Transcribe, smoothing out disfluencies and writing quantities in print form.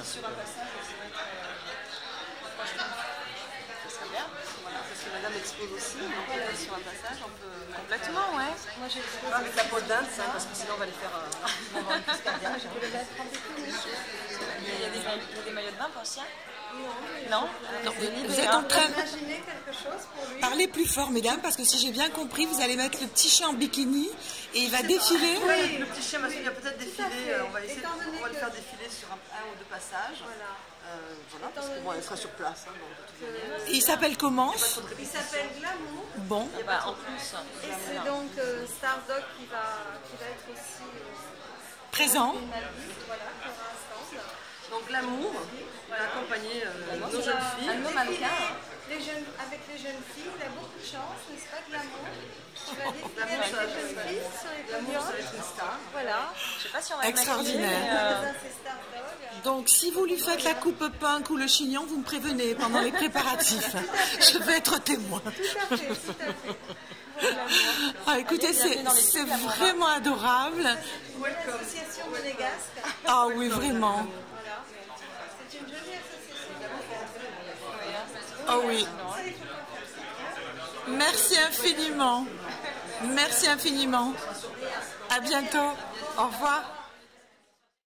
sur un passage, ça va être... ça serait bien. Voilà, parce que madame expose aussi, donc sur un passage, on peut... Complètement, ouais. Moi j'ai exposé avec la peau d'Inde, parce que sinon on va les faire avoir une crise cardiaque. Il y a des maillots de bain pour chien? Non. Vous êtes en train de Imaginez quelque chose pour lui. parler plus fort, mesdames, parce que si j'ai bien compris, vous allez mettre le petit chien en bikini et il va défiler. Oui, le petit chien, il va peut-être défiler. On va essayer on va le faire défiler sur un ou deux passages. Voilà. Voilà, parce que bon, elle sera sur place. Hein, donc, de toute manière. Et il s'appelle comment? Il s'appelle Glamour. Bon. Et bah, en plus, Et c'est donc Stardog qui va être aussi Présent. une Maldive, voilà, qui aura un stand. Donc l'amour, on va accompagner nos jeunes filles. un homme mannequin. Avec les jeunes filles, il a beaucoup de chance, n'est-ce pas, Glamour? Tu vas défiler L'amour, avec ça les jeunes filles sur les L'amour, podiums. ça va être une star. Voilà. Je sais pas si on va le Extraordinaire. maquiller, Ça, c'est Stardog. Donc, si vous lui faites la coupe punk ou le chignon, vous me prévenez pendant les préparatifs. Je vais être témoin. Tout à fait, tout à fait. Voilà. Ah, écoutez, c'est vraiment adorable. Une association monégasque. Ah oui, vraiment. Voilà. C'est une jolie association. Ah oui. Merci infiniment. Merci infiniment. À bientôt. Au revoir.